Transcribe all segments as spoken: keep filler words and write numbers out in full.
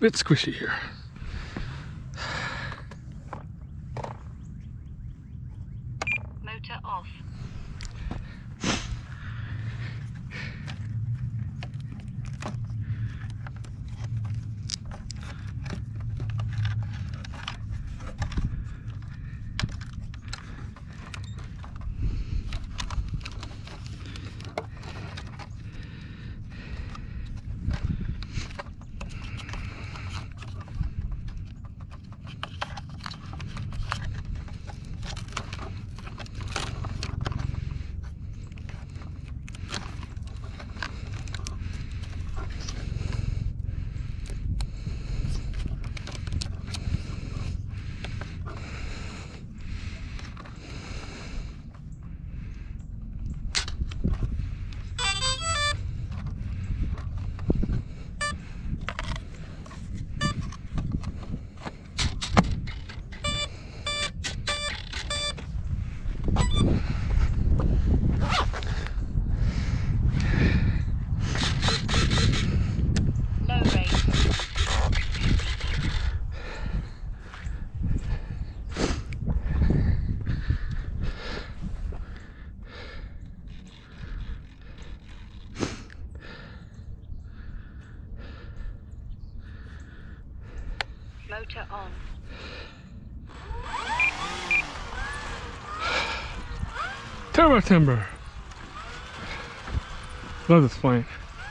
bit squishy here. Motor off. Motor on. Turbo timber. Love this plane.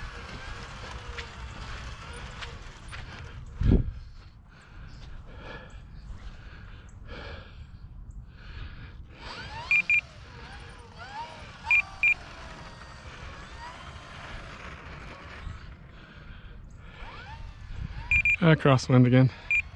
Uh, crosswind again.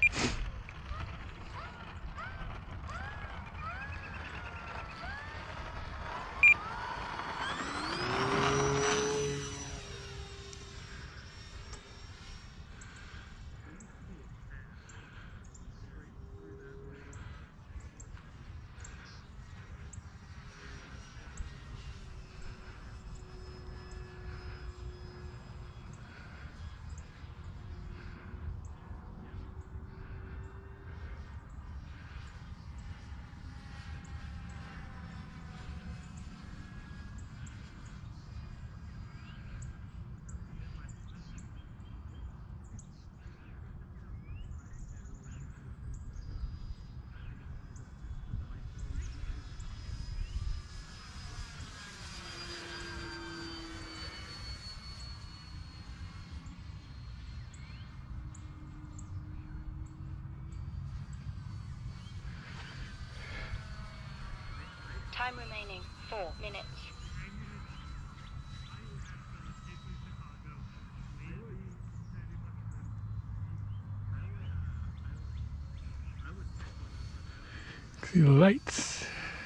Time remaining, four minutes. See the lights.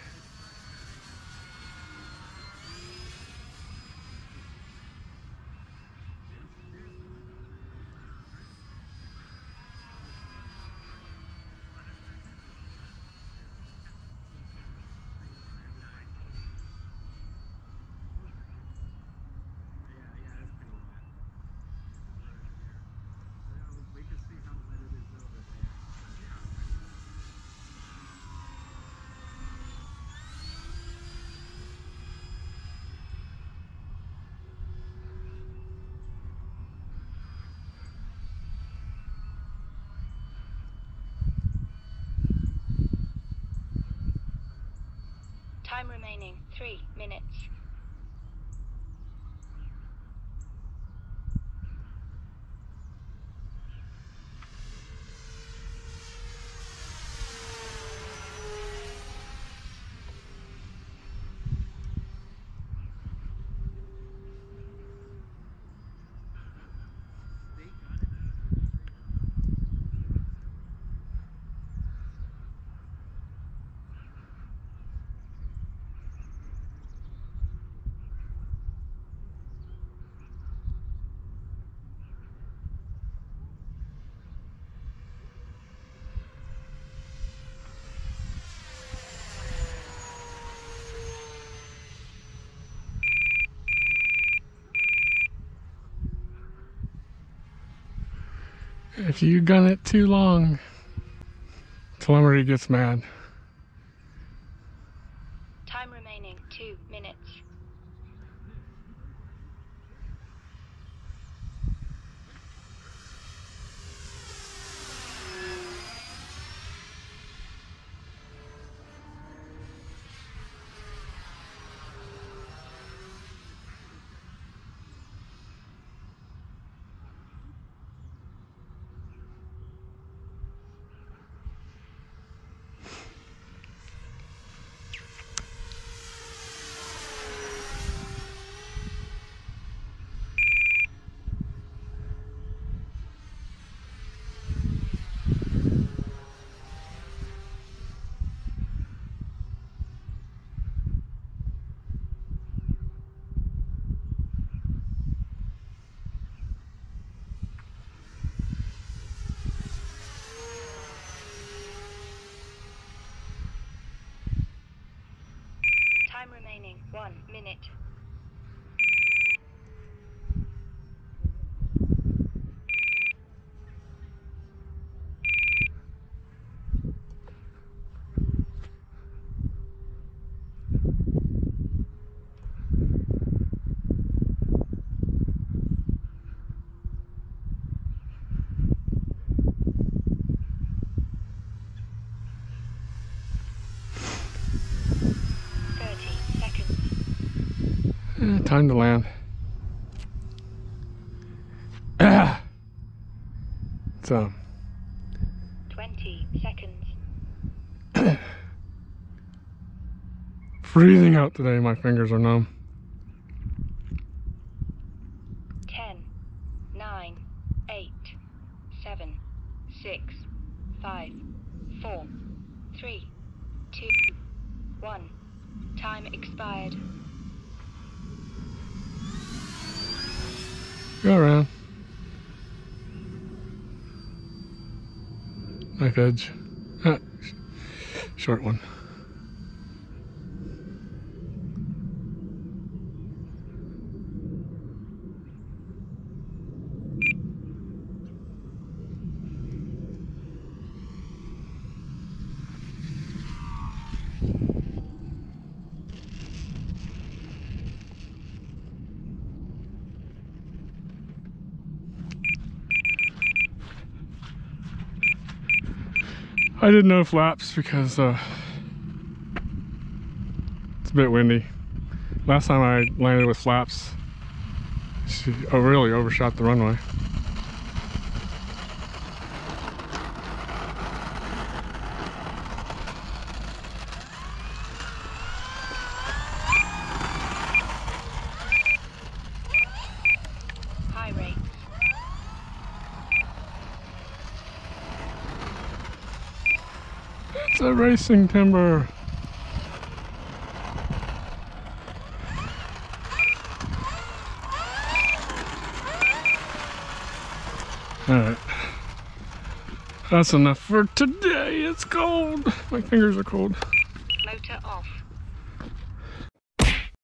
Time remaining, three minutes. If you gun it too long, telemetry gets mad. Time remaining two minutes. Time remaining one minute. Eh, time to land. Ah! So. twenty seconds. Freezing out today, my fingers are numb. ten, nine, eight, seven, six, five, four, three, two, one. Time expired. Go around. Knife edge. Ah, sh short one. I did no flaps because uh, it's a bit windy. Last time I landed with flaps, she oh, really overshot the runway. High rates. It's a racing timber. Alright. That's enough for today. It's cold. My fingers are cold.